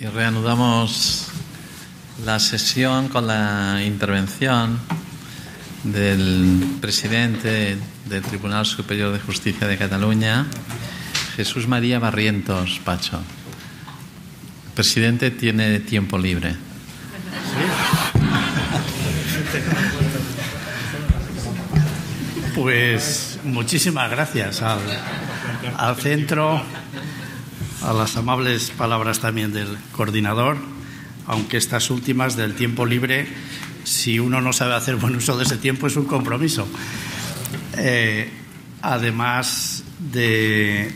Y reanudamos la sesión con la intervención del presidente del Tribunal Superior de Justicia de Cataluña, Jesús María Barrientos Pacho. El presidente tiene tiempo libre. Pues muchísimas gracias al centro, a las amables palabras también del coordinador, aunque estas últimas del tiempo libre, si uno no sabe hacer buen uso de ese tiempo, es un compromiso. Además de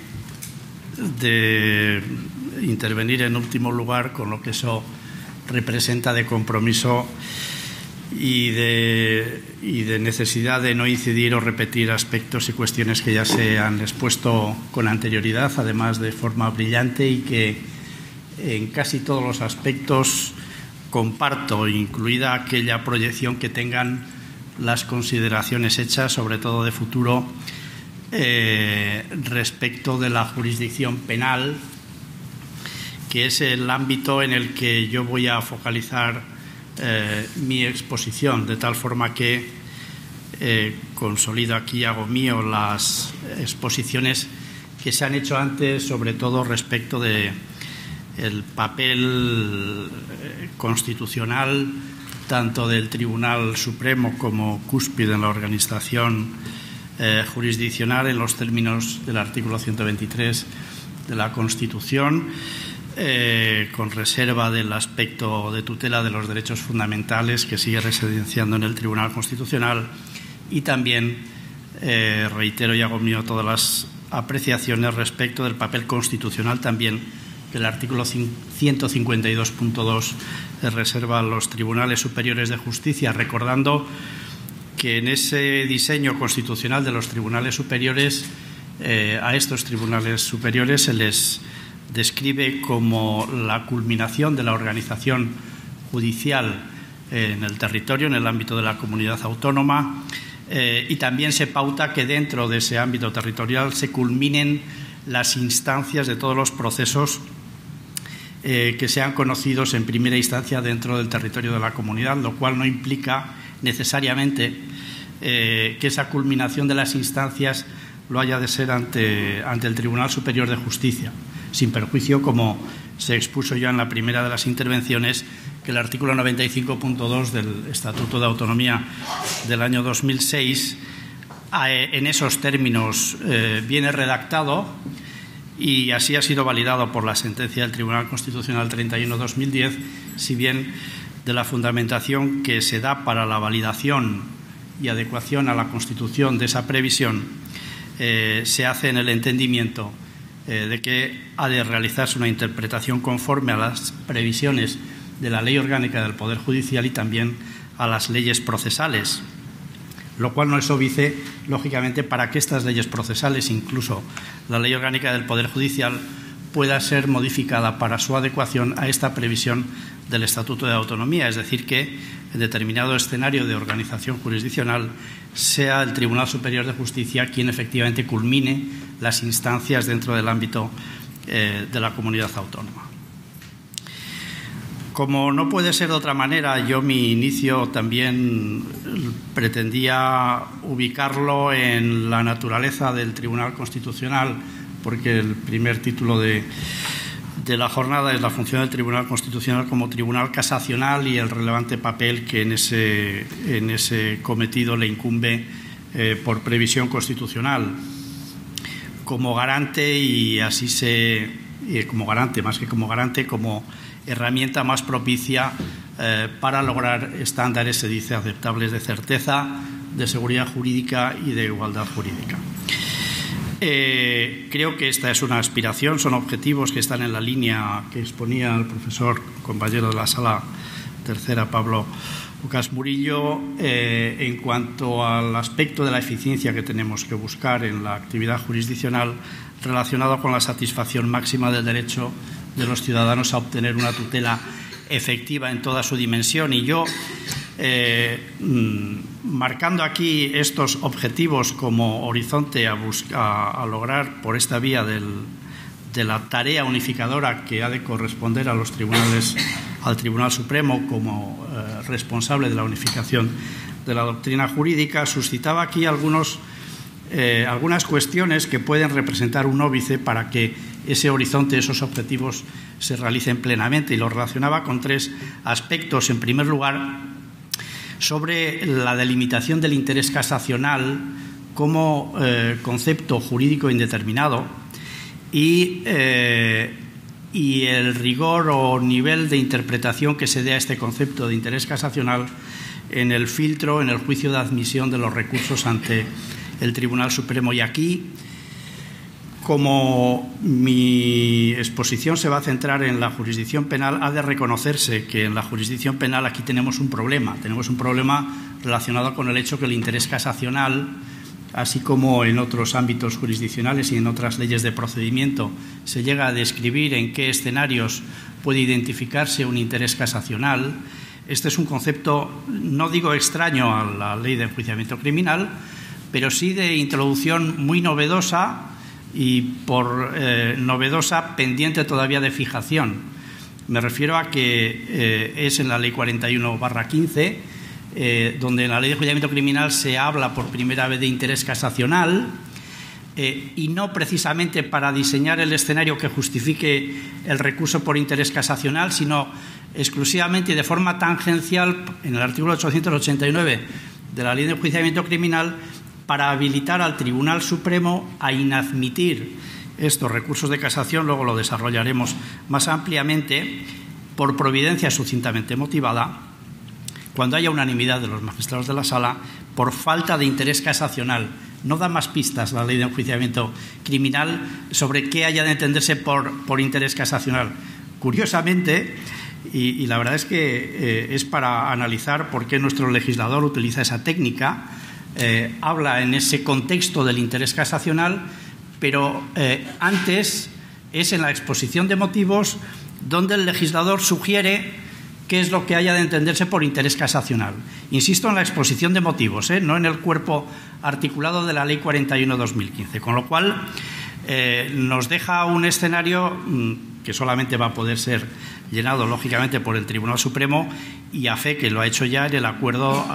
intervenir en último lugar con lo que eso representa de compromiso y de necesidad de no incidir o repetir aspectos y cuestiones que ya se han expuesto con anterioridad, además de forma brillante, y que en casi todos los aspectos comparto, incluida aquella proyección que tengan las consideraciones hechas, sobre todo de futuro, respecto de la jurisdicción penal, que es el ámbito en el que yo voy a focalizar mi exposición, de tal forma que consolido aquí, hago mío las exposiciones que se han hecho antes, sobre todo respecto de el papel constitucional tanto del Tribunal Supremo como cúspide en la organización jurisdiccional en los términos del artículo 123 de la Constitución, con reserva del aspecto de tutela de los derechos fundamentales que sigue residenciando en el Tribunal Constitucional, y también reitero y hago mío todas las apreciaciones respecto del papel constitucional también que el artículo 152.2 reserva a los tribunales superiores de justicia, recordando que en ese diseño constitucional de los tribunales superiores, a estos tribunales superiores se les describe como la culminación de la organización judicial en el territorio, en el ámbito de la comunidad autónoma, y también se pauta que dentro de ese ámbito territorial se culminen las instancias de todos los procesos que sean conocidos en primera instancia dentro del territorio de la comunidad, lo cual no implica necesariamente que esa culminación de las instancias lo haya de ser ante el Tribunal Superior de Justicia, sin perjuicio, como se expuso ya en la primera de las intervenciones, que el artículo 95.2 del Estatuto de Autonomía del año 2006 en esos términos viene redactado, y así ha sido validado por la sentencia del Tribunal Constitucional 31/2010, si bien de la fundamentación que se da para la validación y adecuación a la Constitución de esa previsión se hace en el entendimiento de que ha de realizarse una interpretación conforme a las previsiones de la Ley Orgánica del Poder Judicial y también a las leyes procesales, lo cual no es óbice, lógicamente, para que estas leyes procesales, incluso la Ley Orgánica del Poder Judicial, pueda ser modificada para su adecuación a esta previsión del Estatuto de Autonomía, es decir, que en determinado escenario de organización jurisdiccional sea el Tribunal Superior de Justicia quien efectivamente culmine las instancias dentro del ámbito de la comunidad autónoma. Como no puede ser de otra manera, yo mi inicio también pretendía ubicarlo en la naturaleza del Tribunal Constitucional, porque el primer título de la jornada es la función del Tribunal Constitucional como tribunal casacional y el relevante papel que en ese cometido le incumbe por previsión constitucional, como garante, y así como garante, más que como garante, como herramienta más propicia para lograr estándares, se dice, aceptables de certeza, de seguridad jurídica y de igualdad jurídica. Creo que esta es una aspiración, son objetivos que están en la línea que exponía el profesor, compañero de la sala tercera, Pablo Lucas Murillo, en cuanto al aspecto de la eficiencia que tenemos que buscar en la actividad jurisdiccional relacionado con la satisfacción máxima del derecho de los ciudadanos a obtener una tutela efectiva en toda su dimensión. Y yo, marcando aquí estos objetivos como horizonte a lograr por esta vía del de la tarea unificadora que ha de corresponder a los tribunales, al Tribunal Supremo como responsable de la unificación de la doctrina jurídica, suscitaba aquí algunas cuestiones que pueden representar un óbice para que ese horizonte, esos objetivos se realicen plenamente, y lo relacionaba con tres aspectos. En primer lugar, sobre la delimitación del interés casacional como concepto jurídico indeterminado y el rigor o nivel de interpretación que se dé a este concepto de interés casacional en el filtro, en el juicio de admisión de los recursos ante el Tribunal Supremo. Y aquí, como mi exposición se va a centrar en la jurisdicción penal, ha de reconocerse que en la jurisdicción penal aquí tenemos un problema. Tenemos un problema relacionado con el hecho que el interés casacional, así como en otros ámbitos jurisdiccionales y en otras leyes de procedimiento, se llega a describir en qué escenarios puede identificarse un interés casacional. Este es un concepto, no digo extraño a la ley de enjuiciamiento criminal, pero sí de introducción muy novedosa y por novedosa pendiente todavía de fijación. Me refiero a que es en la Ley 41/15, donde en la Ley de Enjuiciamiento Criminal se habla por primera vez de interés casacional, y no precisamente para diseñar el escenario que justifique el recurso por interés casacional, sino exclusivamente y de forma tangencial en el artículo 889 de la Ley de Enjuiciamiento Criminal, para habilitar al Tribunal Supremo a inadmitir estos recursos de casación, luego lo desarrollaremos más ampliamente, por providencia sucintamente motivada, cuando haya unanimidad de los magistrados de la Sala, por falta de interés casacional. No da más pistas la Ley de Enjuiciamiento Criminal sobre qué haya de entenderse por interés casacional. Curiosamente, y la verdad es que es para analizar por qué nuestro legislador utiliza esa técnica, habla en ese contexto del interés casacional, pero antes es en la exposición de motivos donde el legislador sugiere qué es lo que haya de entenderse por interés casacional. Insisto en la exposición de motivos, no en el cuerpo articulado de la Ley 41/2015, con lo cual nos deja un escenario que solamente va a poder ser llenado, lógicamente, por el Tribunal Supremo, y a fe que lo ha hecho ya en el acuerdo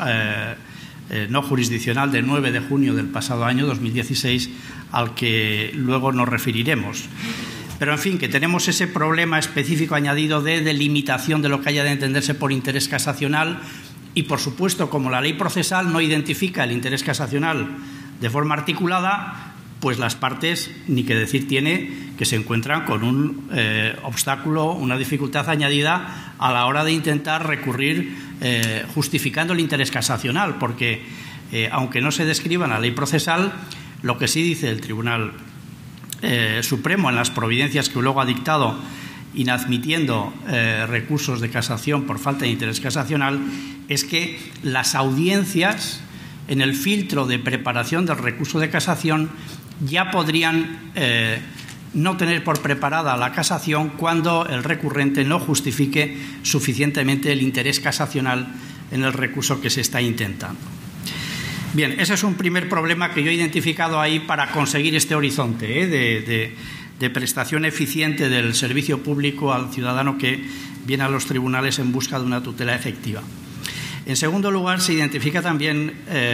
no jurisdiccional de 9 de junio del pasado año 2016, al que luego nos referiremos. Pero, en fin, que tenemos ese problema específico añadido de delimitación de lo que haya de entenderse por interés casacional y, por supuesto, como la ley procesal no identifica el interés casacional de forma articulada, pues las partes, ni que decir tiene, que se encuentran con un obstáculo, una dificultad añadida a la hora de intentar recurrir justificando el interés casacional, porque aunque no se describa en la ley procesal, lo que sí dice el Tribunal Supremo en las providencias que luego ha dictado inadmitiendo recursos de casación por falta de interés casacional es que las audiencias en el filtro de preparación del recurso de casación ya podrían no tener por preparada la casación cuando el recurrente no justifique suficientemente el interés casacional en el recurso que se está intentando. Bien, ese es un primer problema que yo he identificado ahí para conseguir este horizonte de prestación eficiente del servicio público al ciudadano que viene a los tribunales en busca de una tutela efectiva. En segundo lugar, se identifica también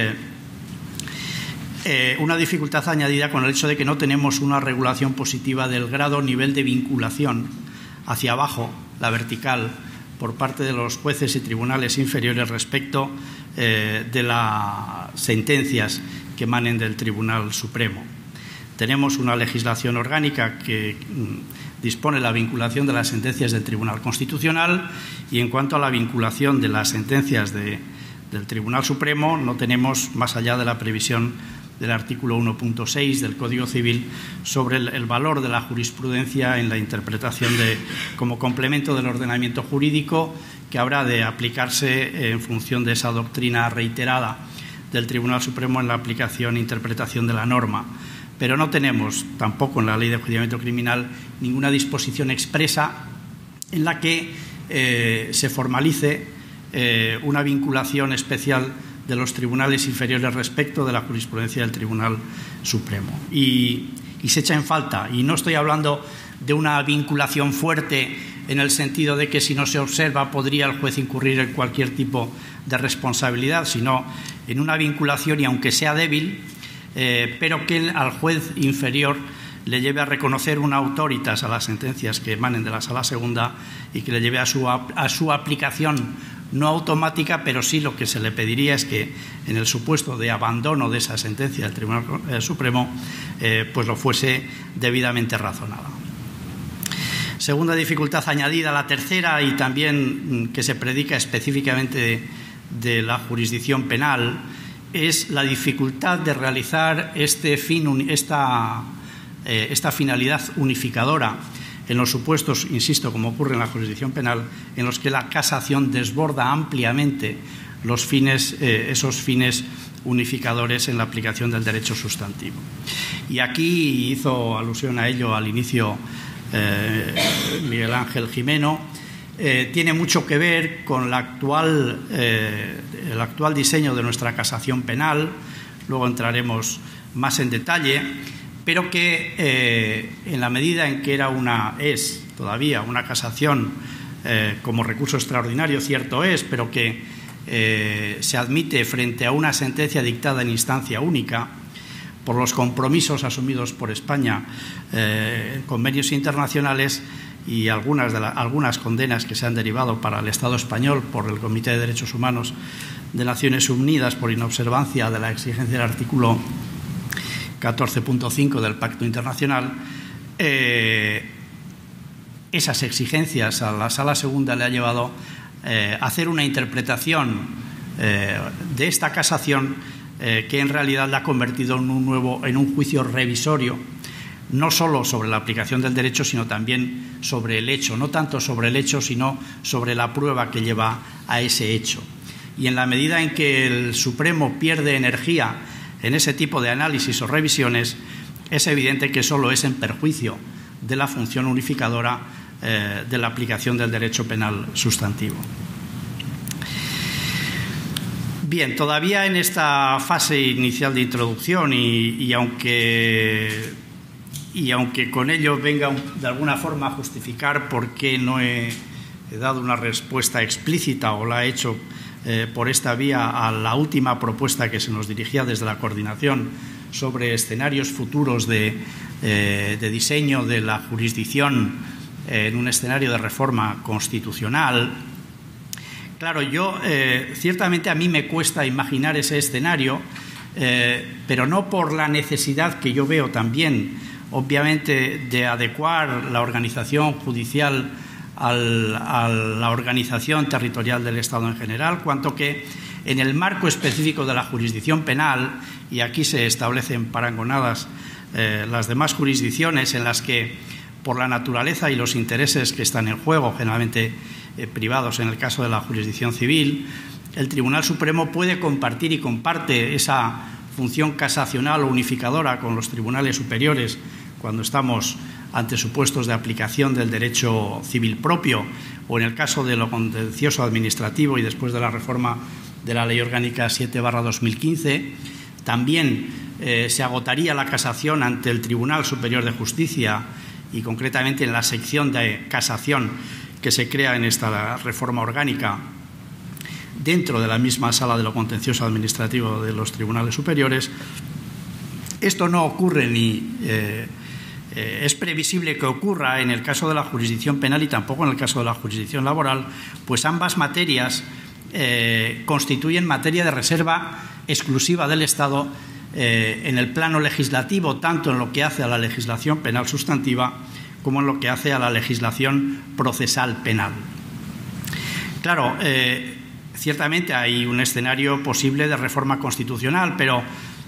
una dificultad añadida con el hecho de que no tenemos una regulación positiva del grado o nivel de vinculación hacia abajo, la vertical, por parte de los jueces y tribunales inferiores respecto de las sentencias que emanen del Tribunal Supremo. Tenemos una legislación orgánica que dispone la vinculación de las sentencias del Tribunal Constitucional, y en cuanto a la vinculación de las sentencias del Tribunal Supremo no tenemos, más allá de la previsión del artículo 1.6 del Código Civil sobre el valor de la jurisprudencia en la interpretación como complemento del ordenamiento jurídico, que habrá de aplicarse en función de esa doctrina reiterada del Tribunal Supremo en la aplicación e interpretación de la norma. Pero no tenemos tampoco en la Ley de Enjuiciamiento Criminal ninguna disposición expresa en la que se formalice una vinculación especial de los tribunales inferiores respecto de la jurisprudencia del Tribunal Supremo. Y y se echa en falta. Y no estoy hablando de una vinculación fuerte en el sentido de que si no se observa podría el juez incurrir en cualquier tipo de responsabilidad, sino en una vinculación, y aunque sea débil, pero que al juez inferior le lleve a reconocer una autoritas a las sentencias que emanen de la Sala Segunda y que le lleve a su aplicación no automática, pero sí lo que se le pediría es que en el supuesto de abandono de esa sentencia del Tribunal Supremo pues lo fuese debidamente razonada. Segunda dificultad añadida, la tercera, y también que se predica específicamente de la jurisdicción penal, es la dificultad de realizar esta finalidad unificadora en los supuestos, insisto, como ocurre en la jurisdicción penal, en los que la casación desborda ampliamente esos fines unificadores en la aplicación del derecho sustantivo. Y aquí hizo alusión a ello al inicio Miguel Ángel Gimeno. Tiene mucho que ver con el actual diseño de nuestra casación penal, luego entraremos más en detalle, pero que en la medida en que es todavía una casación como recurso extraordinario, cierto es, pero que se admite frente a una sentencia dictada en instancia única por los compromisos asumidos por España en convenios internacionales y algunas condenas que se han derivado para el Estado español por el Comité de Derechos Humanos de Naciones Unidas por inobservancia de la exigencia del artículo 14.5 del Pacto Internacional. Esas exigencias a la Sala Segunda le ha llevado a hacer una interpretación de esta casación que en realidad la ha convertido en un juicio revisorio, no solo sobre la aplicación del derecho, sino también sobre el hecho, no tanto sobre el hecho, sino sobre la prueba que lleva a ese hecho. Y en la medida en que el Supremo pierde energía en ese tipo de análisis o revisiones, es evidente que solo es en perjuicio de la función unificadora de la aplicación del derecho penal sustantivo. Bien, todavía en esta fase inicial de introducción y aunque con ello venga de alguna forma a justificar por qué no he dado una respuesta explícita o la he hecho por esta vía a la última propuesta que se nos dirigía desde la coordinación sobre escenarios futuros de diseño de la jurisdicción en un escenario de reforma constitucional. Claro, ciertamente a mí me cuesta imaginar ese escenario, pero no por la necesidad que yo veo también, obviamente, de adecuar la organización judicial a la organización territorial del Estado en general, cuanto que en el marco específico de la jurisdicción penal, y aquí se establecen parangonadas las demás jurisdicciones en las que, por la naturaleza y los intereses que están en juego, generalmente privados en el caso de la jurisdicción civil, el Tribunal Supremo puede compartir y comparte esa función casacional o unificadora con los tribunales superiores cuando estamos ante supuestos de aplicación del derecho civil propio o en el caso de lo contencioso administrativo y después de la reforma de la Ley Orgánica 7/2015. También se agotaría la casación ante el Tribunal Superior de Justicia y concretamente en la sección de casación que se crea en esta reforma orgánica dentro de la misma sala de lo contencioso administrativo de los tribunales superiores. Esto no ocurre ni es previsible que ocurra en el caso de la jurisdicción penal y tampoco en el caso de la jurisdicción laboral, pues ambas materias constituyen materia de reserva exclusiva del Estado en el plano legislativo, tanto en lo que hace a la legislación penal sustantiva como en lo que hace a la legislación procesal penal. Claro, ciertamente hay un escenario posible de reforma constitucional, pero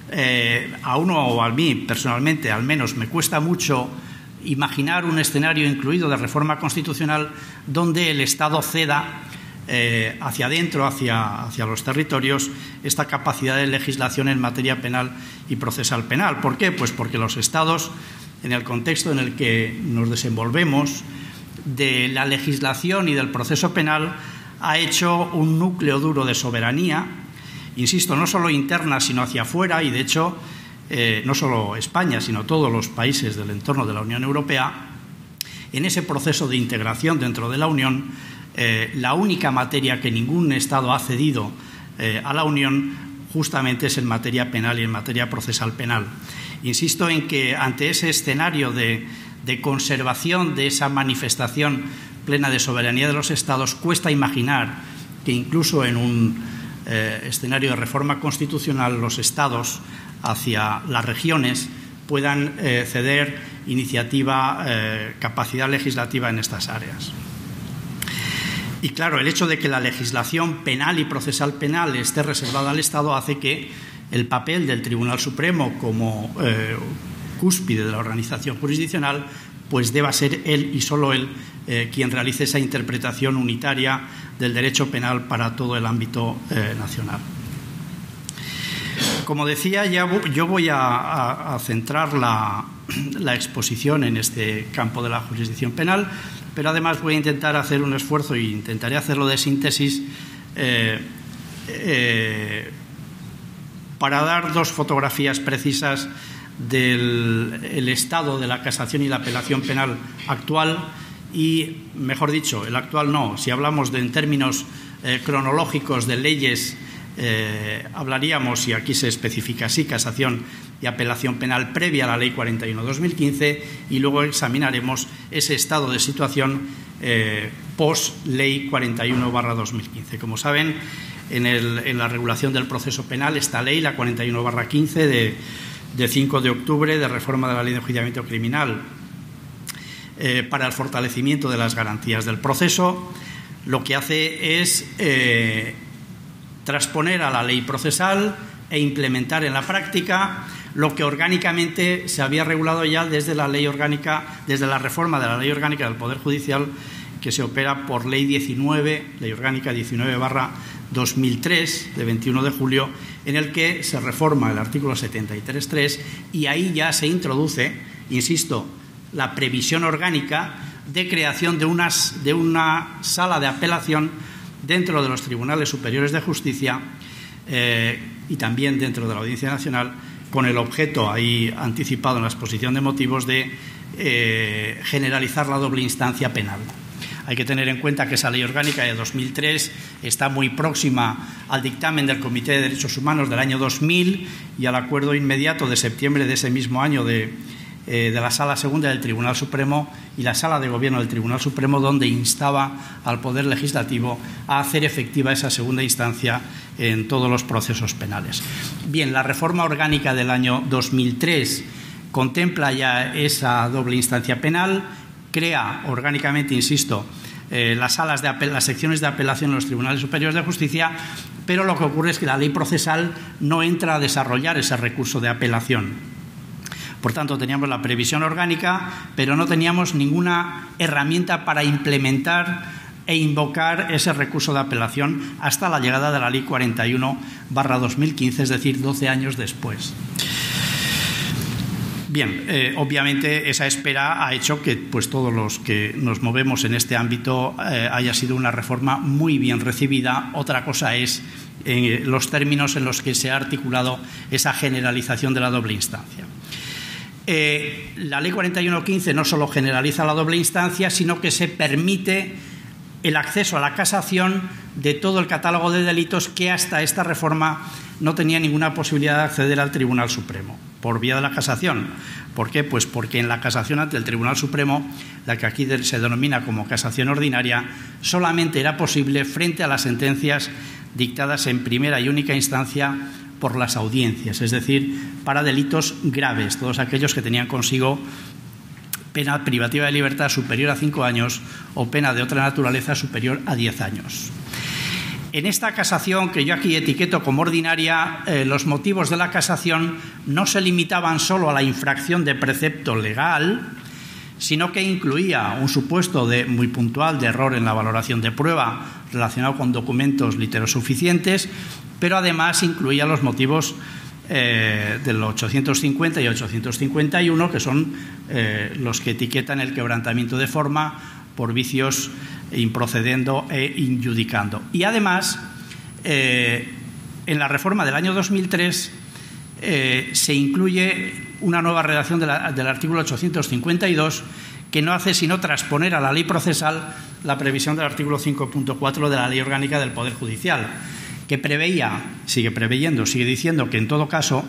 a uno o a mí personalmente al menos me cuesta mucho imaginar un escenario incluido de reforma constitucional donde el Estado ceda hacia adentro, hacia los territorios, esta capacidad de legislación en materia penal y procesal penal. ¿Por qué? Pues porque los Estados, en el contexto en el que nos desenvolvemos, de la legislación y del proceso penal, ha hecho un núcleo duro de soberanía, insisto, no solo interna, sino hacia afuera, y de hecho no solo España, sino todos los países del entorno de la Unión Europea, en ese proceso de integración dentro de la Unión, la única materia que ningún Estado ha cedido a la Unión justamente es en materia penal y en materia procesal penal. Insisto en que ante ese escenario de conservación de esa manifestación plena de soberanía de los Estados, cuesta imaginar que incluso en un escenario de reforma constitucional los Estados hacia las regiones puedan ceder iniciativa, capacidad legislativa en estas áreas. Y claro, el hecho de que la legislación penal y procesal penal esté reservada al Estado hace que el papel del Tribunal Supremo como cúspide de la organización jurisdiccional pues deba ser él y solo él quien realice esa interpretación unitaria del derecho penal para todo el ámbito nacional. Como decía, yo voy a centrar la exposición en este campo de la jurisdicción penal, pero además voy a intentar hacer un esfuerzo y intentaré hacerlo de síntesis para dar dos fotografías precisas del estado de la casación y la apelación penal actual y, mejor dicho, el actual no. Si hablamos en términos cronológicos de leyes, hablaríamos, y aquí se especifica así, casación y apelación penal previa a la Ley 41/2015 y luego examinaremos ese estado de situación post-Ley 41/2015. Como saben, en la regulación del proceso penal, esta ley, la 41/15 de 5 de octubre de reforma de la Ley de Enjuiciamiento Criminal para el fortalecimiento de las garantías del proceso, lo que hace es transponer a la ley procesal e implementar en la práctica lo que orgánicamente se había regulado ya desde la ley orgánica, desde la reforma de la Ley Orgánica del Poder Judicial, que se opera por Ley 19, Ley Orgánica 19/2003, de 21 de julio, en el que se reforma el artículo 73.3 y ahí ya se introduce, insisto, la previsión orgánica de creación de una sala de apelación dentro de los tribunales superiores de justicia y también dentro de la Audiencia Nacional, con el objeto ahí anticipado en la exposición de motivos de generalizar la doble instancia penal. Hay que tener en cuenta que esa ley orgánica de 2003 está muy próxima al dictamen del Comité de Derechos Humanos del año 2000 y al acuerdo inmediato de septiembre de ese mismo año de la Sala Segunda del Tribunal Supremo y la Sala de Gobierno del Tribunal Supremo, donde instaba al Poder Legislativo a hacer efectiva esa segunda instancia en todos los procesos penales. Bien, la reforma orgánica del año 2003 contempla ya esa doble instancia penal, crea orgánicamente, insisto, las secciones de apelación en los tribunales superiores de justicia, pero lo que ocurre es que la ley procesal no entra a desarrollar ese recurso de apelación. Por tanto, teníamos la previsión orgánica, pero no teníamos ninguna herramienta para implementar e invocar ese recurso de apelación hasta la llegada de la Ley 41/2015, es decir, 12 años después. Bien, obviamente esa espera ha hecho que pues, todos los que nos movemos en este ámbito haya sido una reforma muy bien recibida. Otra cosa es los términos en los que se ha articulado esa generalización de la doble instancia. La Ley 41/15 no solo generaliza la doble instancia, sino que se permite el acceso a la casación de todo el catálogo de delitos que hasta esta reforma no tenía ninguna posibilidad de acceder al Tribunal Supremo por vía de la casación. ¿Por qué? Pues porque en la casación ante el Tribunal Supremo, la que aquí se denomina como casación ordinaria, solamente era posible frente a las sentencias dictadas en primera y única instancia por las audiencias, es decir, para delitos graves, todos aquellos que tenían consigo pena privativa de libertad superior a 5 años o pena de otra naturaleza superior a 10 años. En esta casación, que yo aquí etiqueto como ordinaria, los motivos de la casación no se limitaban solo a la infracción de precepto legal, sino que incluía un supuesto muy puntual de error en la valoración de prueba relacionado con documentos literosuficientes, pero además incluía los motivos del 850 y 851, que son los que etiquetan el quebrantamiento de forma por vicios improcedendo e injudicando. Y además, en la reforma del año 2003 se incluye una nueva redacción del artículo 852 que no hace sino transponer a la ley procesal la previsión del artículo 5.4 de la Ley Orgánica del Poder Judicial, que preveía, sigue diciendo que en todo caso,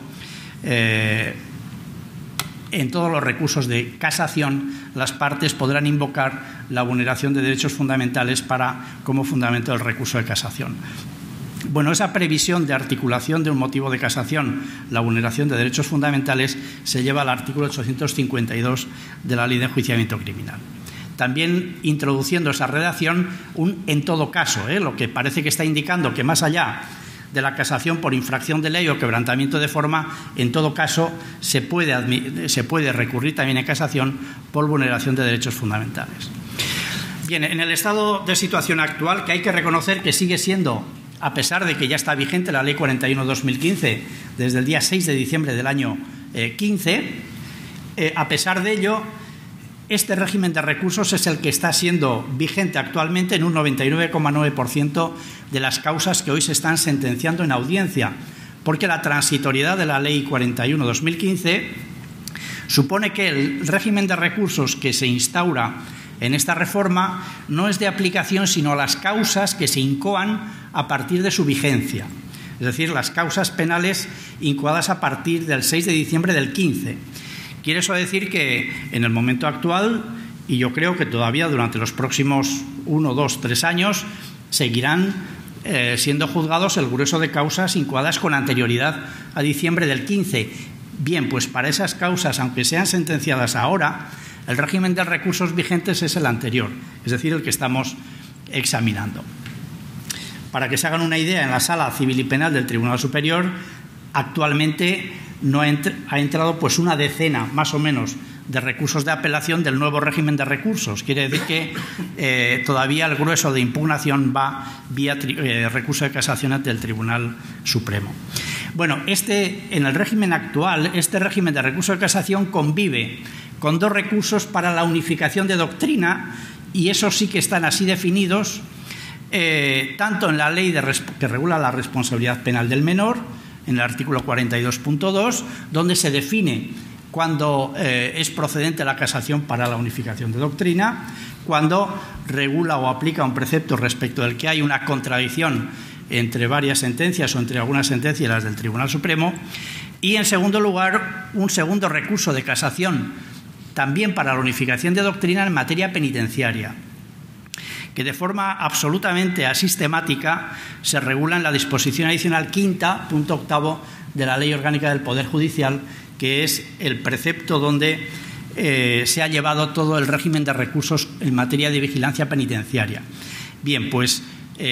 en todos los recursos de casación, las partes podrán invocar la vulneración de derechos fundamentales como fundamento del recurso de casación. Bueno, esa previsión de articulación de un motivo de casación, la vulneración de derechos fundamentales, se lleva al artículo 852 de la Ley de Enjuiciamiento Criminal. También introduciendo esa redacción en todo caso, lo que parece que está indicando que más allá de la casación por infracción de ley o quebrantamiento de forma, en todo caso se puede recurrir también en casación por vulneración de derechos fundamentales. Bien, en el estado de situación actual, que hay que reconocer que sigue siendo, a pesar de que ya está vigente la Ley 41/2015 desde el día 6 de diciembre del año 15, a pesar de ello, este régimen de recursos es el que está siendo vigente actualmente en un 99,9% de las causas que hoy se están sentenciando en audiencia, porque la transitoriedad de la Ley 41/2015 supone que el régimen de recursos que se instaura en esta reforma no es de aplicación sino a las causas que se incoan a partir de su vigencia, es decir, las causas penales incoadas a partir del 6 de diciembre del 15. Quiere eso decir que en el momento actual, y yo creo que todavía durante los próximos 1, 2, 3 años, seguirán siendo juzgados el grueso de causas incoadas con anterioridad a diciembre del 15. Bien, pues para esas causas, aunque sean sentenciadas ahora, el régimen de recursos vigentes es el anterior, es decir, el que estamos examinando. Para que se hagan una idea, en la Sala Civil y Penal del Tribunal Superior actualmente ha entrado pues una decena, más o menos, de recursos de apelación del nuevo régimen de recursos. Quiere decir que todavía el grueso de impugnación va vía recurso de casación ante el Tribunal Supremo. Bueno, en el régimen actual, este régimen de recurso de casación convive con dos recursos para la unificación de doctrina, y esos sí que están así definidos, tanto en la ley que regula la responsabilidad penal del menor, en el artículo 42.2, donde se define cuándo es procedente la casación para la unificación de doctrina, cuando regula o aplica un precepto respecto del que hay una contradicción entre varias sentencias o entre algunas sentencias y las del Tribunal Supremo, y en segundo lugar un segundo recurso de casación también para la unificación de doctrina en materia penitenciaria, que de forma absolutamente asistemática se regula en la disposición adicional quinta, punto octavo, de la Ley Orgánica del Poder Judicial, que es el precepto donde se ha llevado todo el régimen de recursos en materia de vigilancia penitenciaria. Bien, pues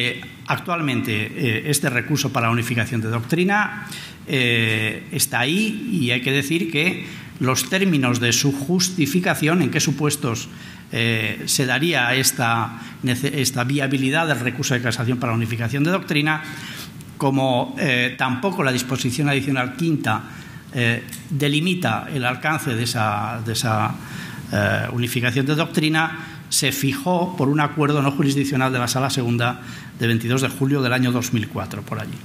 actualmente este recurso para la unificación de doctrina está ahí, y hay que decir que los términos de su justificación, en qué supuestos se daría esta viabilidad del recurso de casación para la unificación de doctrina, como tampoco la disposición adicional quinta delimita el alcance de esa unificación de doctrina, se fijó por un acuerdo no jurisdiccional de la Sala Segunda de 22 de julio del año 2004, por allí.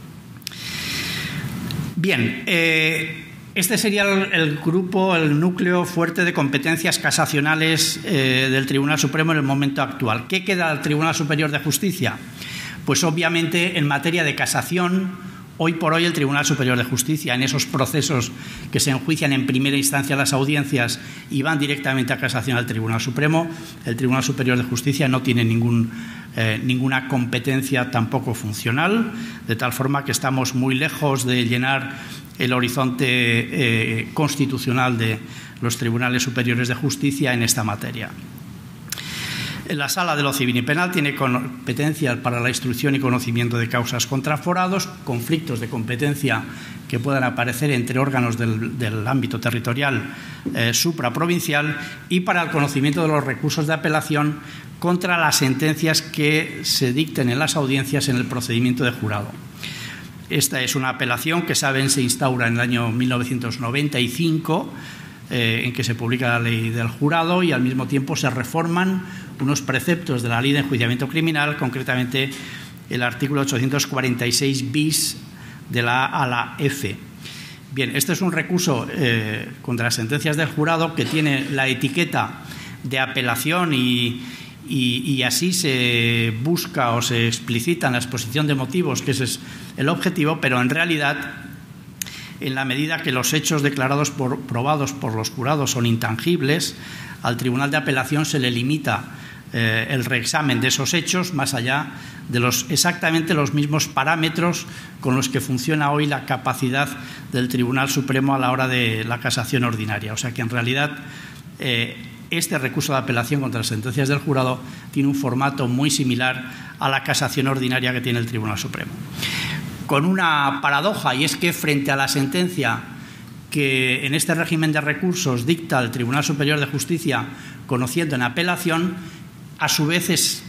Bien, este sería el grupo, el núcleo fuerte de competencias casacionales del Tribunal Supremo en el momento actual. ¿Qué queda al Tribunal Superior de Justicia? Pues obviamente en materia de casación, hoy por hoy el Tribunal Superior de Justicia, en esos procesos que se enjuician en primera instancia las audiencias y van directamente a casación al Tribunal Supremo, el Tribunal Superior de Justicia no tiene ninguna competencia tampoco funcional, de tal forma que estamos muy lejos de llenar el horizonte constitucional de los tribunales superiores de justicia en esta materia. La Sala de lo Civil y Penal tiene competencia para la instrucción y conocimiento de causas contra aforados, conflictos de competencia que puedan aparecer entre órganos del ámbito territorial supraprovincial, y para el conocimiento de los recursos de apelación contra las sentencias que se dicten en las audiencias en el procedimiento de jurado. Esta es una apelación que, saben, se instaura en el año 1995, en que se publica la Ley del Jurado, y al mismo tiempo se reforman unos preceptos de la Ley de Enjuiciamiento Criminal, concretamente el artículo 846 bis de la A a la F. Bien, este es un recurso contra las sentencias del jurado que tiene la etiqueta de apelación y así se busca o se explicita en la exposición de motivos que ese es el objetivo, pero en realidad, en la medida que los hechos declarados probados por los jurados son intangibles, al Tribunal de Apelación se le limita el reexamen de esos hechos más allá de exactamente los mismos parámetros con los que funciona hoy la capacidad del Tribunal Supremo a la hora de la casación ordinaria. O sea que en realidad este recurso de apelación contra las sentencias del jurado tiene un formato muy similar a la casación ordinaria que tiene el Tribunal Supremo. Con una paradoja, y es que frente a la sentencia que en este régimen de recursos dicta el Tribunal Superior de Justicia conociendo en apelación, a su vez es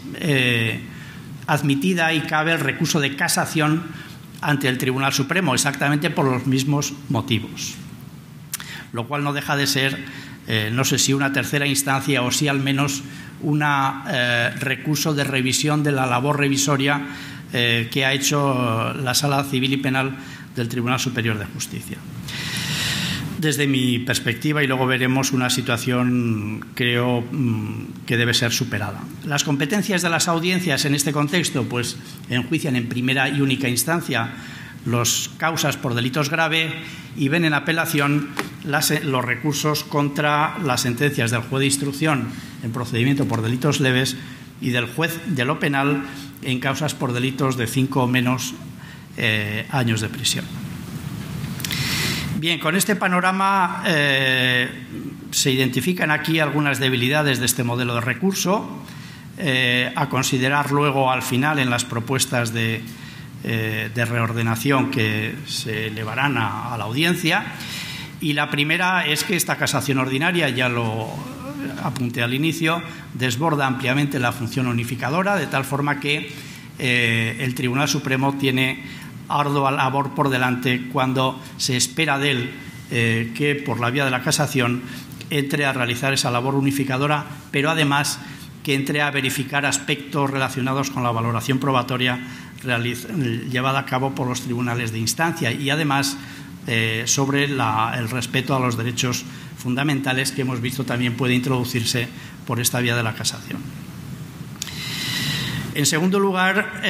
admitida y cabe el recurso de casación ante el Tribunal Supremo, exactamente por los mismos motivos. Lo cual no deja de ser, no sé si una tercera instancia o si al menos un recurso de revisión de la labor revisoria que ha hecho la Sala Civil y Penal del Tribunal Superior de Justicia. Desde mi perspectiva, y luego veremos una situación, creo, que debe ser superada. Las competencias de las audiencias en este contexto, pues enjuician en primera y única instancia las causas por delitos graves y ven en apelación los recursos contra las sentencias del juez de instrucción en procedimiento por delitos leves y del juez de lo penal en causas por delitos de 5 o menos años de prisión. Bien, con este panorama se identifican aquí algunas debilidades de este modelo de recurso, a considerar luego al final en las propuestas de reordenación que se elevarán a la audiencia. Y la primera es que esta casación ordinaria, ya lo apunté al inicio, desborda ampliamente la función unificadora, de tal forma que el Tribunal Supremo tiene ardua labor por delante cuando se espera de él que por la vía de la casación entre a realizar esa labor unificadora, pero además que entre a verificar aspectos relacionados con la valoración probatoria llevada a cabo por los tribunales de instancia y además sobre el respeto a los derechos fundamentales que hemos visto también puede introducirse por esta vía de la casación. En segundo lugar,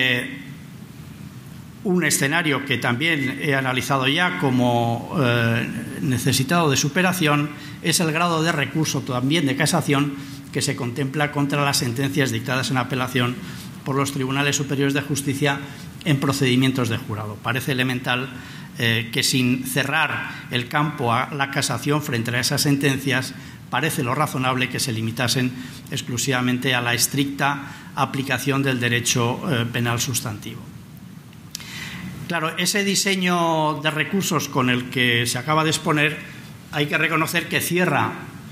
un escenario que también he analizado ya como necesitado de superación es el grado de recurso también de casación que se contempla contra las sentencias dictadas en apelación por los tribunales superiores de justicia en procedimientos de jurado. Parece elemental que sin cerrar el campo a la casación frente a esas sentencias, parece lo razonable que se limitasen exclusivamente a la estricta aplicación del derecho penal sustantivo. Claro, ese diseño de recursos con el que se acaba de exponer hay que reconocer que cierra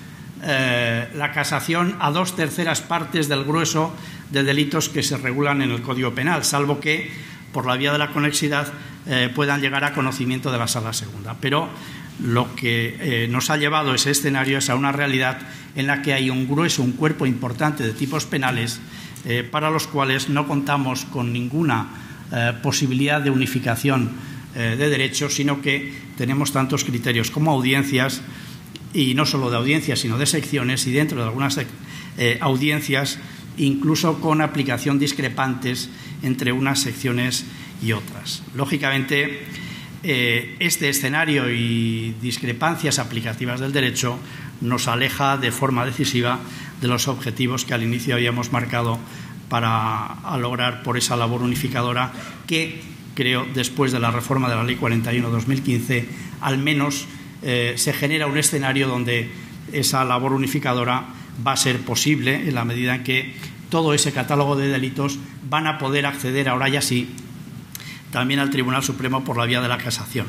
la casación a 2/3 partes del grueso de delitos que se regulan en el Código Penal, salvo que por la vía de la conexidad puedan llegar a conocimiento de la Sala Segunda. Pero lo que nos ha llevado ese escenario es a una realidad en la que hay un cuerpo importante de tipos penales para los cuales no contamos con ninguna posibilidad de unificación de derechos, sino que tenemos tantos criterios como audiencias, y no solo de audiencias, sino de secciones, y dentro de algunas audiencias, incluso con aplicación discrepantes entre unas secciones y otras. Lógicamente, este escenario y discrepancias aplicativas del derecho nos aleja de forma decisiva de los objetivos que al inicio habíamos marcado para lograr por esa labor unificadora que, creo, después de la reforma de la Ley 41/2015, al menos se genera un escenario donde esa labor unificadora va a ser posible en la medida en que todo ese catálogo de delitos van a poder acceder ahora ya sí también al Tribunal Supremo por la vía de la casación.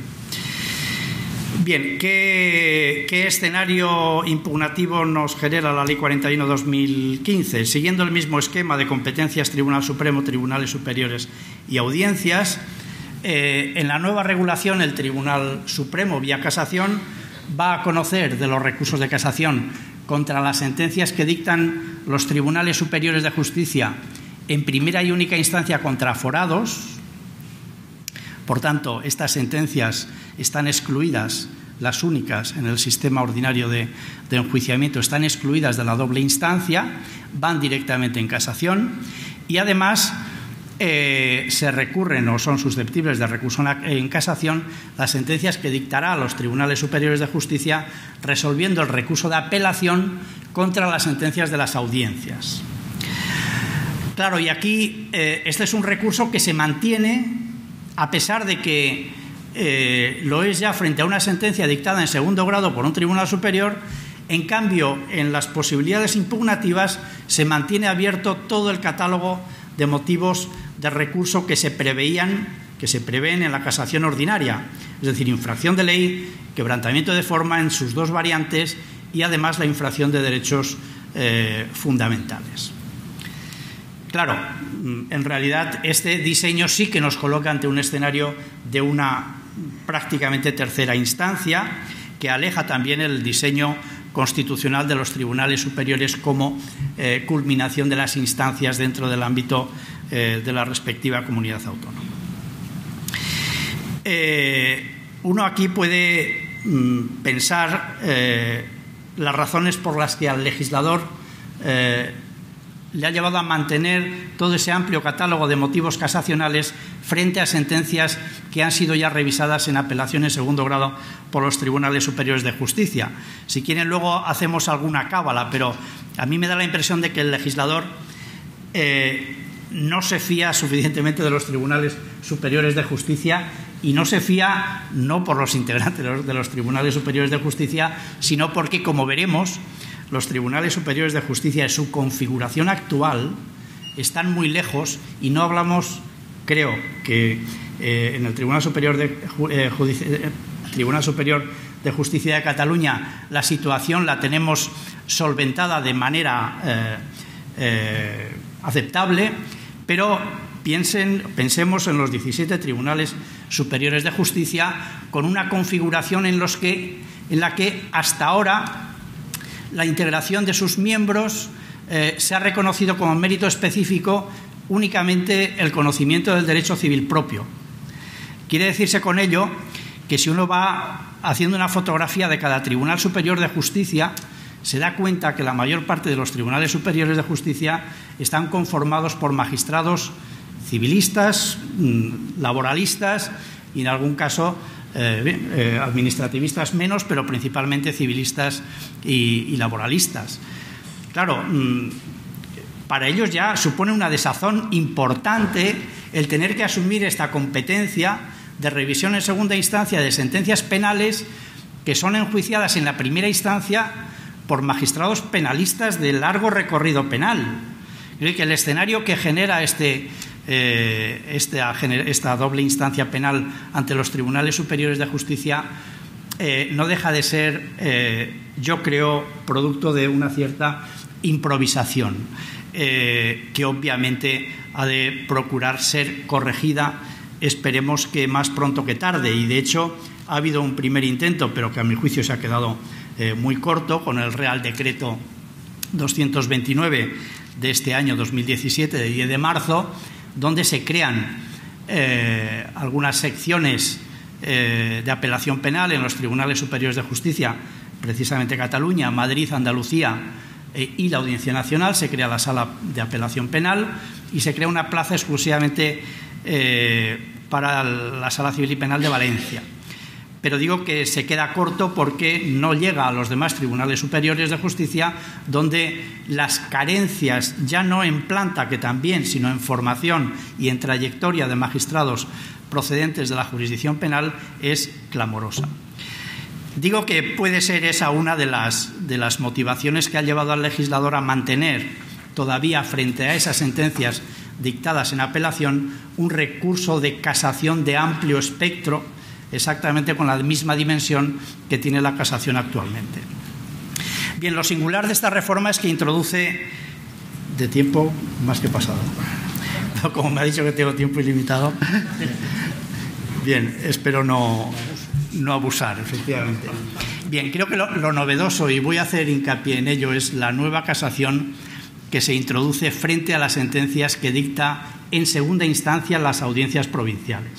Bien, ¿qué escenario impugnativo nos genera la Ley 41/2015? Siguiendo el mismo esquema de competencias Tribunal Supremo, Tribunales Superiores y Audiencias, en la nueva regulación el Tribunal Supremo, vía casación, va a conocer de los recursos de casación contra las sentencias que dictan los Tribunales Superiores de Justicia en primera y única instancia contra aforados, Por tanto, estas sentencias están excluidas, las únicas en el sistema ordinario de enjuiciamiento, están excluidas de la doble instancia, van directamente en casación y además se recurren o son susceptibles de recurso en casación las sentencias que dictará a los tribunales superiores de justicia resolviendo el recurso de apelación contra las sentencias de las audiencias. Claro, y aquí este es un recurso que se mantiene a pesar de que lo es ya frente a una sentencia dictada en segundo grado por un tribunal superior. En cambio, en las posibilidades impugnativas se mantiene abierto todo el catálogo de motivos de recurso que se prevén en la casación ordinaria, es decir, infracción de ley, quebrantamiento de forma en sus dos variantes y además la infracción de derechos fundamentales. Claro, en realidad este diseño sí que nos coloca ante un escenario de una prácticamente tercera instancia que aleja también el diseño constitucional de los tribunales superiores como culminación de las instancias dentro del ámbito de la respectiva comunidad autónoma. Uno aquí puede pensar las razones por las que al legislador le ha llevado a mantener todo ese amplio catálogo de motivos casacionales frente a sentencias que han sido ya revisadas en apelación en segundo grado por los tribunales superiores de justicia. Si quieren, luego hacemos alguna cábala, pero a mí me da la impresión de que el legislador no se fía suficientemente de los tribunales superiores de justicia y no se fía no por los integrantes de los tribunales superiores de justicia, sino porque, como veremos, los tribunales superiores de justicia en su configuración actual están muy lejos y no hablamos, creo que en el Tribunal Superior de Justicia de Cataluña la situación la tenemos solventada de manera aceptable, pero pensemos en los 17 tribunales superiores de justicia con una configuración en la que hasta ahora la integración de sus miembros se ha reconocido como mérito específico únicamente el conocimiento del derecho civil propio. Quiere decirse con ello que si uno va haciendo una fotografía de cada tribunal superior de justicia, se da cuenta que la mayor parte de los tribunales superiores de justicia están conformados por magistrados civilistas, laboralistas y en algún caso administrativistas menos, pero principalmente civilistas y laboralistas. Claro, para ellos ya supone una desazón importante el tener que asumir esta competencia de revisión en segunda instancia de sentencias penales que son enjuiciadas en la primera instancia por magistrados penalistas de largo recorrido penal. Creo que el escenario que genera esta doble instancia penal ante los tribunales superiores de justicia no deja de ser, yo creo, producto de una cierta improvisación que obviamente ha de procurar ser corregida, esperemos que más pronto que tarde, y de hecho ha habido un primer intento, pero que a mi juicio se ha quedado muy corto, con el Real Decreto 229 de este año 2017, de 10 de marzo, donde se crean algunas secciones de apelación penal en los tribunales superiores de justicia, precisamente Cataluña, Madrid, Andalucía y la Audiencia Nacional. Se crea la sala de apelación penal y se crea una plaza exclusivamente para la sala civil y penal de Valencia. Pero digo que se queda corto porque no llega a los demás tribunales superiores de justicia, donde las carencias, ya no en planta, que también, sino en formación y en trayectoria de magistrados procedentes de la jurisdicción penal, es clamorosa. Digo que puede ser esa una de las motivaciones que ha llevado al legislador a mantener todavía frente a esas sentencias dictadas en apelación un recurso de casación de amplio espectro, exactamente con la misma dimensión que tiene la casación actualmente. Bien, lo singular de esta reforma es que introduce, de tiempo más que pasado, como me ha dicho que tengo tiempo ilimitado, bien, espero no abusar, efectivamente. Bien, creo que lo novedoso, y voy a hacer hincapié en ello, es la nueva casación que se introduce frente a las sentencias que dicta en segunda instancia las audiencias provinciales.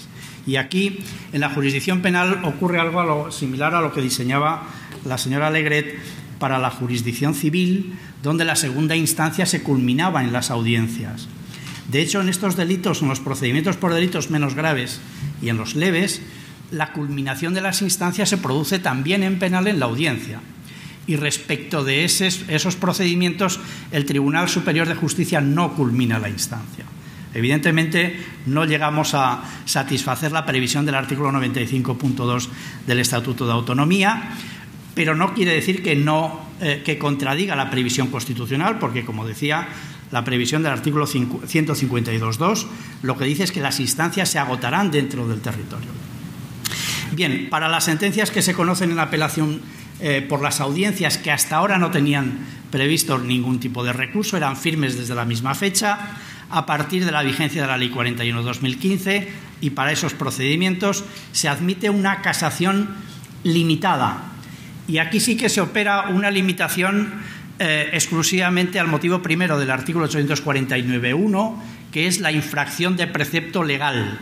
Y aquí, en la jurisdicción penal, ocurre algo similar a lo que diseñaba la señora Alegret para la jurisdicción civil, donde la segunda instancia se culminaba en las audiencias. De hecho, en estos delitos, en los procedimientos por delitos menos graves y en los leves, la culminación de las instancias se produce también en penal en la audiencia. Y respecto de esos procedimientos, el Tribunal Superior de Justicia no culmina la instancia. Evidentemente, no llegamos a satisfacer la previsión del artículo 95.2 del Estatuto de Autonomía, pero no quiere decir que contradiga la previsión constitucional, porque, como decía, la previsión del artículo 152.2 lo que dice es que las instancias se agotarán dentro del territorio. Bien, para las sentencias que se conocen en apelación por las audiencias, que hasta ahora no tenían previsto ningún tipo de recurso, eran firmes desde la misma fecha, a partir de la vigencia de la Ley 41/2015, y para esos procedimientos se admite una casación limitada. Y aquí sí que se opera una limitación exclusivamente al motivo primero del artículo 849.1, que es la infracción de precepto legal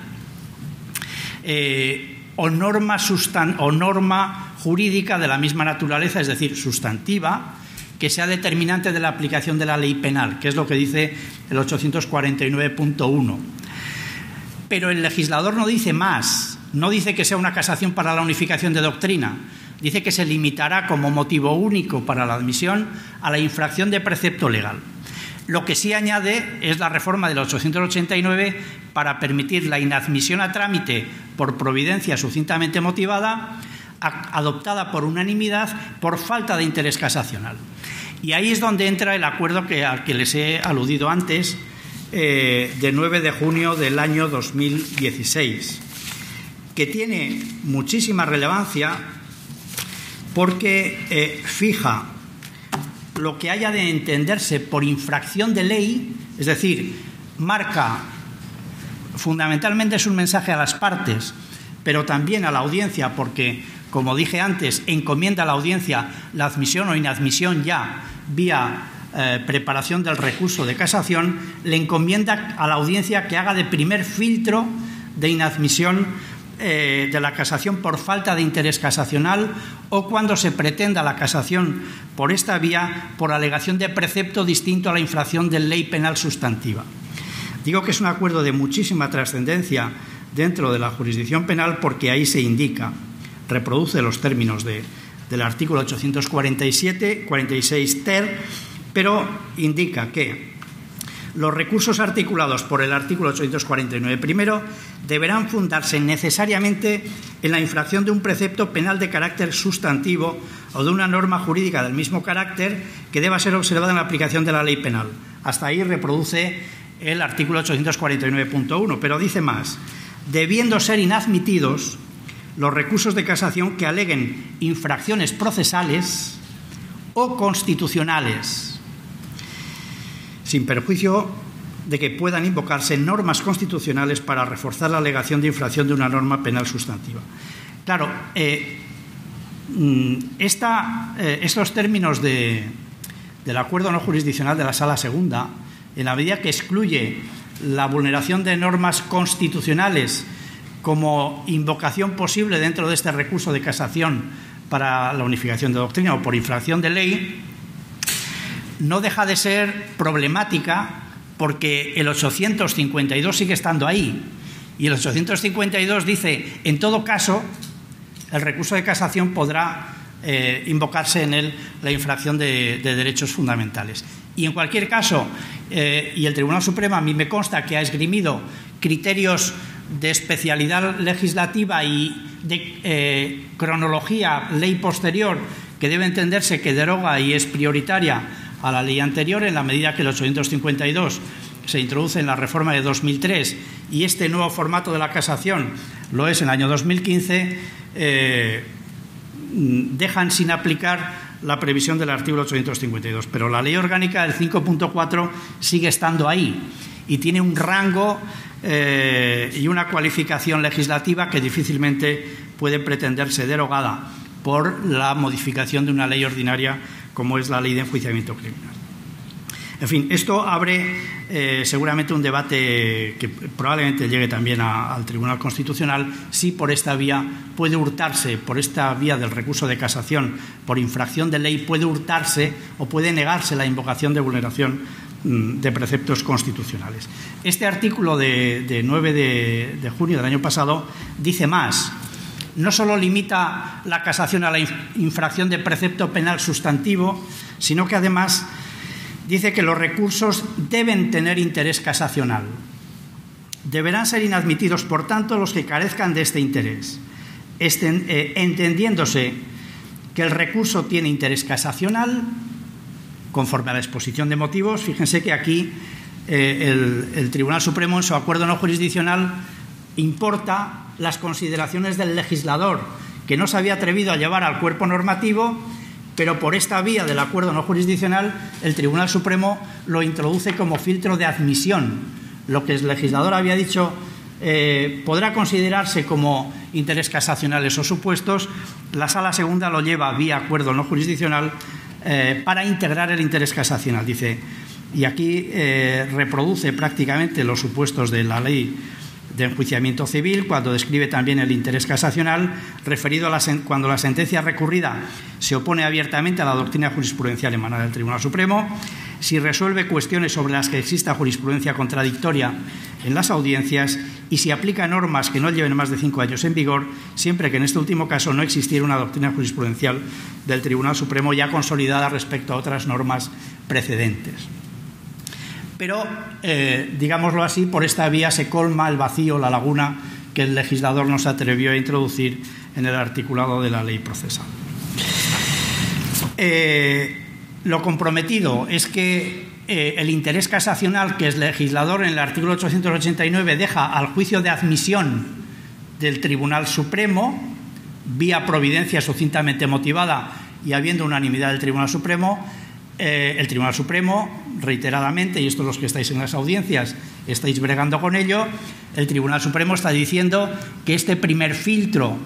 o norma jurídica de la misma naturaleza, es decir, sustantiva, que sea determinante de la aplicación de la ley penal, que es lo que dice el 849.1. Pero el legislador no dice más, no dice que sea una casación para la unificación de doctrina, dice que se limitará como motivo único para la admisión a la infracción de precepto legal. Lo que sí añade es la reforma del 889 para permitir la inadmisión a trámite por providencia sucintamente motivada, adoptada por unanimidad por falta de interés casacional. Y ahí es donde entra el acuerdo al que les he aludido antes, de 9 de junio del año 2016, que tiene muchísima relevancia porque fija lo que haya de entenderse por infracción de ley, es decir, marca, fundamentalmente es un mensaje a las partes, pero también a la audiencia, porque, como dije antes, encomienda a la audiencia la admisión o inadmisión ya vía preparación del recurso de casación, le encomienda a la audiencia que haga de primer filtro de inadmisión de la casación por falta de interés casacional o cuando se pretenda la casación por esta vía por alegación de precepto distinto a la infracción de ley penal sustantiva. Digo que es un acuerdo de muchísima trascendencia dentro de la jurisdicción penal porque ahí se indica, reproduce los términos del artículo 846 ter, pero indica que los recursos articulados por el artículo 849 primero deberán fundarse necesariamente en la infracción de un precepto penal de carácter sustantivo o de una norma jurídica del mismo carácter que deba ser observada en la aplicación de la ley penal. Hasta ahí reproduce el artículo 849.1, pero dice más: debiendo ser inadmitidos los recursos de casación que aleguen infracciones procesales o constitucionales, sin perjuicio de que puedan invocarse normas constitucionales para reforzar la alegación de infracción de una norma penal sustantiva. Claro, estos términos del acuerdo no jurisdiccional de la Sala Segunda, en la medida que excluye la vulneración de normas constitucionales como invocación posible dentro de este recurso de casación para la unificación de doctrina o por infracción de ley, no deja de ser problemática porque el 852 sigue estando ahí y el 852 dice, en todo caso, el recurso de casación podrá invocarse en él la infracción de derechos fundamentales. Y en cualquier caso, y el Tribunal Supremo a mí me consta que ha esgrimido criterios de especialidad legislativa y de cronología, ley posterior, que debe entenderse que deroga y es prioritaria a la ley anterior, en la medida que el 852 se introduce en la reforma de 2003 y este nuevo formato de la casación lo es en el año 2015, dejan sin aplicar la previsión del artículo 852. Pero la ley orgánica del 5.4 sigue estando ahí y tiene un rango y una cualificación legislativa que difícilmente puede pretenderse derogada por la modificación de una ley ordinaria como es la Ley de Enjuiciamiento Criminal. En fin, esto abre seguramente un debate que probablemente llegue también al Tribunal Constitucional, si por esta vía puede hurtarse, por esta vía del recurso de casación por infracción de ley, puede hurtarse o puede negarse la invocación de vulneración de preceptos constitucionales. Este artículo de 9 de junio del año pasado dice más. No solo limita la casación a la infracción de precepto penal sustantivo, sino que además dice que los recursos deben tener interés casacional. Deberán ser inadmitidos, por tanto, los que carezcan de este interés, entendiéndose que el recurso tiene interés casacional, conforme a la exposición de motivos. Fíjense que aquí el Tribunal Supremo, en su acuerdo no jurisdiccional, importa las consideraciones del legislador, que no se había atrevido a llevar al cuerpo normativo, pero por esta vía del acuerdo no jurisdiccional el Tribunal Supremo lo introduce como filtro de admisión. Lo que el legislador había dicho podrá considerarse como interés casacionales o supuestos, la Sala Segunda lo lleva vía acuerdo no jurisdiccional para integrar el interés casacional. Dice, y aquí reproduce prácticamente los supuestos de la ley de enjuiciamiento civil, cuando describe también el interés casacional, referido a cuando la sentencia recurrida se opone abiertamente a la doctrina jurisprudencial emanada del Tribunal Supremo, si resuelve cuestiones sobre las que exista jurisprudencia contradictoria en las audiencias y si aplica normas que no lleven más de 5 años en vigor, siempre que en este último caso no existiera una doctrina jurisprudencial del Tribunal Supremo ya consolidada respecto a otras normas precedentes. Pero, digámoslo así, por esta vía se colma el vacío, la laguna que el legislador no se atrevió a introducir en el articulado de la ley procesal. Lo comprometido es que el interés casacional que el legislador en el artículo 889 deja al juicio de admisión del Tribunal Supremo, vía providencia sucintamente motivada y habiendo unanimidad del Tribunal Supremo, reiteradamente, y esto los que estáis en las audiencias estáis bregando con ello, el Tribunal Supremo está diciendo que este primer filtro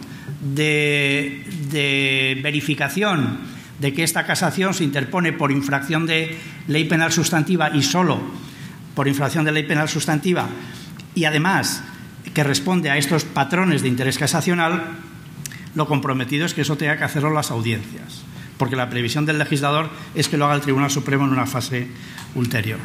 de verificación de que esta casación se interpone por infracción de ley penal sustantiva y solo por infracción de ley penal sustantiva, y además que responde a estos patrones de interés casacional, lo comprometido es que eso tenga que hacerlo las audiencias, porque la previsión del legislador es que lo haga el Tribunal Supremo en una fase ulterior.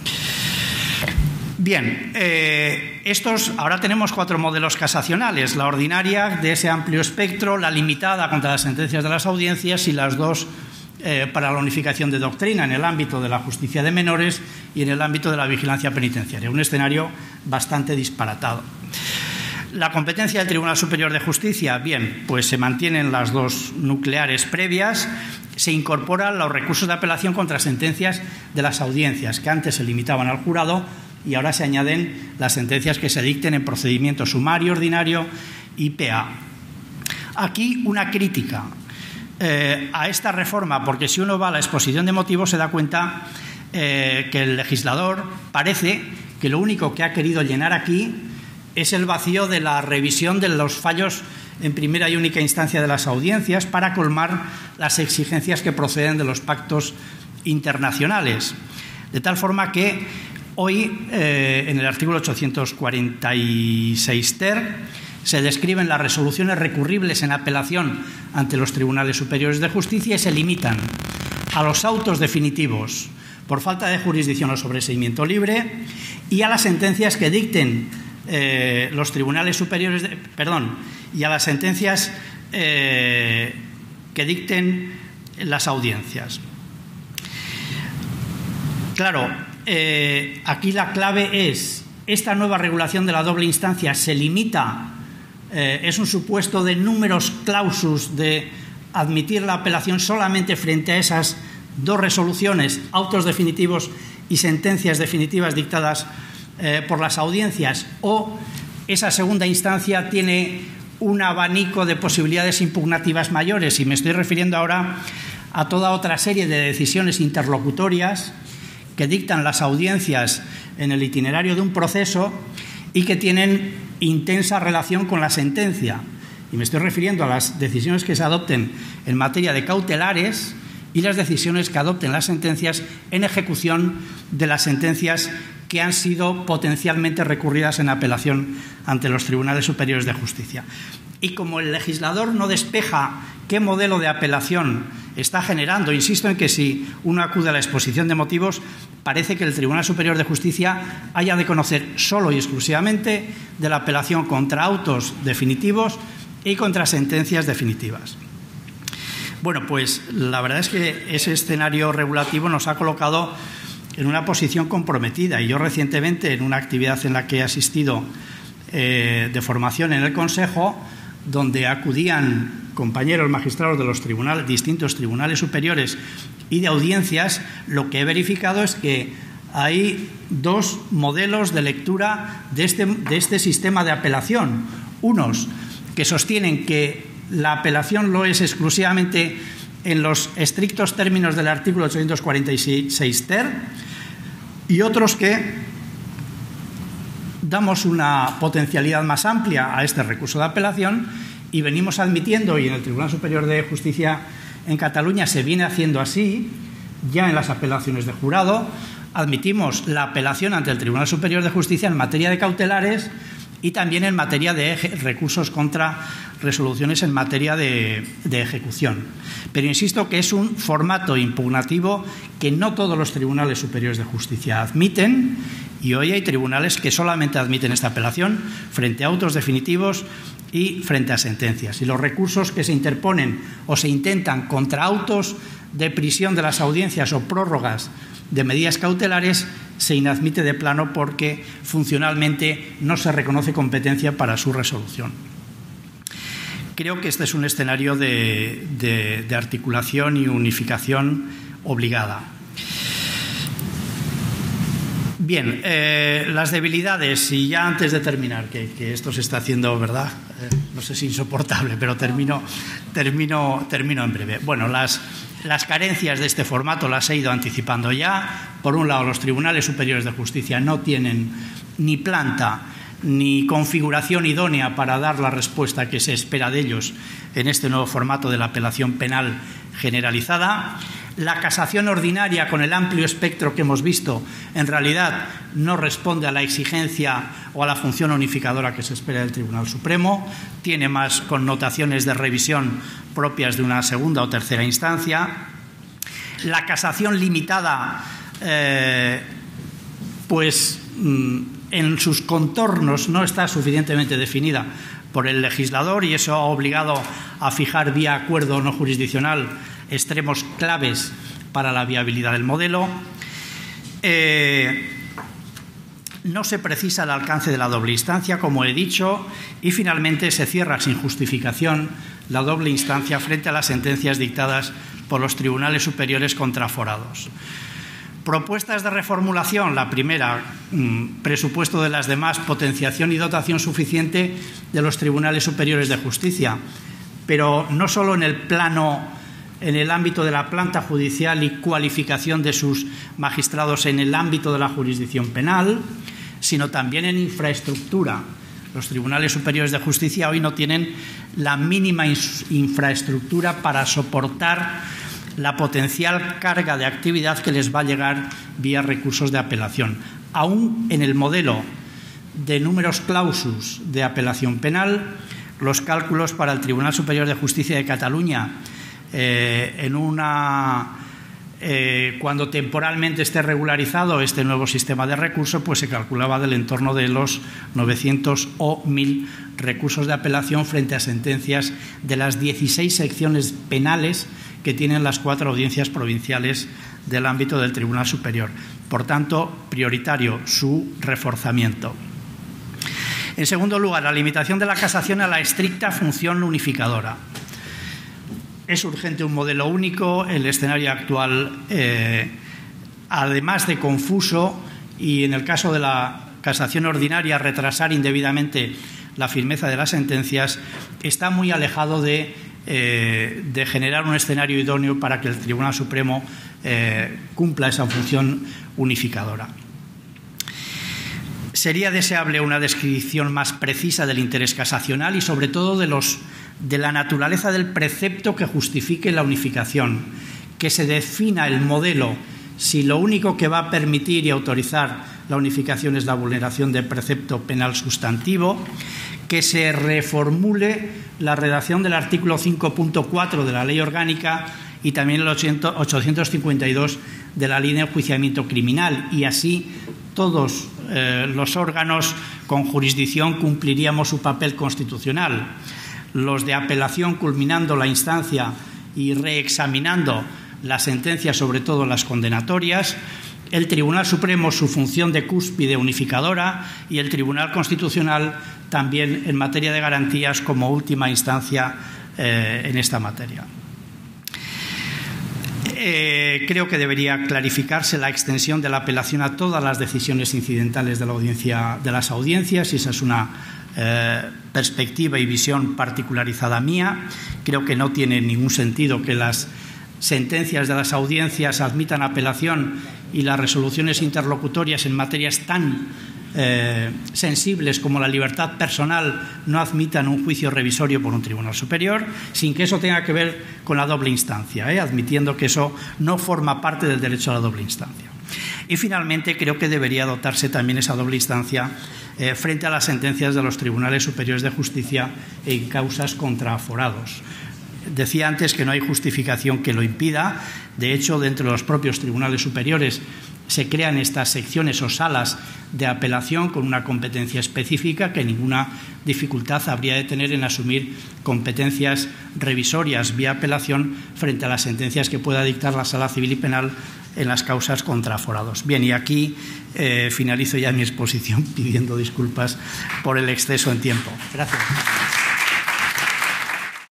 Bien, ahora tenemos 4 modelos casacionales: la ordinaria, de ese amplio espectro, la limitada contra las sentencias de las audiencias y las 2 para la unificación de doctrina en el ámbito de la justicia de menores y en el ámbito de la vigilancia penitenciaria. Un escenario bastante disparatado. La competencia del Tribunal Superior de Justicia, bien, pues se mantienen las 2 nucleares previas, se incorporan los recursos de apelación contra sentencias de las audiencias, que antes se limitaban al jurado, y ahora se añaden las sentencias que se dicten en procedimiento sumario, ordinario y PA. Aquí una crítica a esta reforma, porque si uno va a la exposición de motivos se da cuenta que el legislador parece que lo único que ha querido llenar aquí es el vacío de la revisión de los fallos en primera y única instancia de las audiencias para colmar las exigencias que proceden de los pactos internacionales. De tal forma que hoy, en el artículo 846 ter, se describen las resoluciones recurribles en apelación ante los tribunales superiores de justicia y se limitan a los autos definitivos por falta de jurisdicción o sobreseimiento libre y a las sentencias que dicten los tribunales superiores y a las sentencias que dicten las audiencias. Claro, aquí la clave es: esta nueva regulación de la doble instancia se limita, es un supuesto de numerus clausus de admitir la apelación solamente frente a esas 2 resoluciones, autos definitivos y sentencias definitivas dictadas por las audiencias, o esa segunda instancia tiene un abanico de posibilidades impugnativas mayores, y me estoy refiriendo ahora a toda otra serie de decisiones interlocutorias que dictan las audiencias en el itinerario de un proceso y que tienen intensa relación con la sentencia. Y me estoy refiriendo a las decisiones que se adopten en materia de cautelares y las decisiones que adopten las sentencias en ejecución de las sentencias que han sido potencialmente recurridas en apelación ante los tribunales superiores de justicia. Y como el legislador no despeja qué modelo de apelación está generando, insisto en que si uno acude a la exposición de motivos, parece que el Tribunal Superior de Justicia haya de conocer solo y exclusivamente de la apelación contra autos definitivos y contra sentencias definitivas. Bueno, pues la verdad es que ese escenario regulativo nos ha colocado en una posición comprometida, y yo recientemente, en una actividad en la que he asistido de formación en el Consejo, donde acudían compañeros magistrados de los distintos tribunales superiores y de audiencias, lo que he verificado es que hay dos modelos de lectura de este sistema de apelación. Unos que sostienen que la apelación lo es exclusivamente en los estrictos términos del artículo 846 ter, y otros que damos una potencialidad más amplia a este recurso de apelación y venimos admitiendo, y en el Tribunal Superior de Justicia en Cataluña se viene haciendo así, ya en las apelaciones de jurado, admitimos la apelación ante el Tribunal Superior de Justicia en materia de cautelares y también en materia de recursos contra resoluciones en materia de ejecución. Pero insisto que es un formato impugnativo que no todos los tribunales superiores de justicia admiten, y hoy hay tribunales que solamente admiten esta apelación frente a autos definitivos y frente a sentencias. Y los recursos que se interponen o se intentan contra autos de prisión de las audiencias o prórrogas de medidas cautelares se inadmite de plano porque funcionalmente no se reconoce competencia para su resolución. Creo que este es un escenario de articulación y unificación obligada. Bien, las debilidades, y ya antes de terminar, que esto se está haciendo, ¿verdad? No sé si insoportable, pero termino en breve. Bueno, las carencias de este formato las he ido anticipando ya. Por un lado, los tribunales superiores de justicia no tienen ni planta ni configuración idónea para dar la respuesta que se espera de ellos en este nuevo formato de la apelación penal generalizada. La casación ordinaria, con el amplio espectro que hemos visto, en realidad no responde a la exigencia o a la función unificadora que se espera del Tribunal Supremo, tiene más connotaciones de revisión propias de una segunda o tercera instancia. La casación limitada, en sus contornos no está suficientemente definida por el legislador, y eso ha obligado a fijar vía acuerdo no jurisdiccional extremos claves para la viabilidad del modelo. No se precisa el alcance de la doble instancia, como he dicho, y finalmente se cierra sin justificación la doble instancia frente a las sentencias dictadas por los tribunales superiores contra aforados. Propuestas de reformulación: la primera, presupuesto de las demás, potenciación y dotación suficiente de los tribunales superiores de justicia, pero no solo en el ámbito de la planta judicial y cualificación de sus magistrados en el ámbito de la jurisdicción penal, sino también en infraestructura. Los tribunales superiores de justicia hoy no tienen la mínima infraestructura para soportar la potencial carga de actividad que les va a llegar vía recursos de apelación. Aún en el modelo de numerus clausus de apelación penal, los cálculos para el Tribunal Superior de Justicia de Cataluña, cuando temporalmente esté regularizado este nuevo sistema de recursos, pues se calculaba del entorno de los 900 o 1.000 recursos de apelación frente a sentencias de las 16 secciones penales que tienen las 4 audiencias provinciales del ámbito del Tribunal Superior. Por tanto, prioritario su reforzamiento. En segundo lugar, la limitación de la casación a la estricta función unificadora. Es urgente un modelo único. El escenario actual, además de confuso, y en el caso de la casación ordinaria, retrasar indebidamente la firmeza de las sentencias, está muy alejado de generar un escenario idóneo para que el Tribunal Supremo cumpla esa función unificadora. Sería deseable una descripción más precisa del interés casacional y, sobre todo, de la naturaleza del precepto que justifique la unificación, que se defina el modelo si lo único que va a permitir y autorizar la unificación es la vulneración del precepto penal sustantivo, que se reformule la redacción del artículo 5.4 de la Ley Orgánica y también el 852 de la Ley de Enjuiciamiento Criminal, y así todos los órganos con jurisdicción cumpliríamos su papel constitucional. Los de apelación culminando la instancia y reexaminando las sentencias, sobre todo las condenatorias, el Tribunal Supremo su función de cúspide unificadora y el Tribunal Constitucional también en materia de garantías como última instancia en esta materia. Creo que debería clarificarse la extensión de la apelación a todas las decisiones incidentales de las audiencias, y esa es una perspectiva y visión particularizada mía. Creo que no tiene ningún sentido que las sentencias de las audiencias admitan apelación y las resoluciones interlocutorias en materias tan sensibles como la libertad personal no admitan un juicio revisorio por un tribunal superior, sin que eso tenga que ver con la doble instancia, admitiendo que eso no forma parte del derecho a la doble instancia. Y finalmente creo que debería adoptarse también esa doble instancia frente a las sentencias de los tribunales superiores de justicia en causas contra aforados. Decía antes que no hay justificación que lo impida. De hecho, dentro de los propios tribunales superiores se crean estas secciones o salas de apelación con una competencia específica que ninguna dificultad habría de tener en asumir competencias revisorias vía apelación frente a las sentencias que pueda dictar la Sala Civil y Penal en las causas contra aforados. Bien, y aquí finalizo ya mi exposición pidiendo disculpas por el exceso en tiempo. Gracias.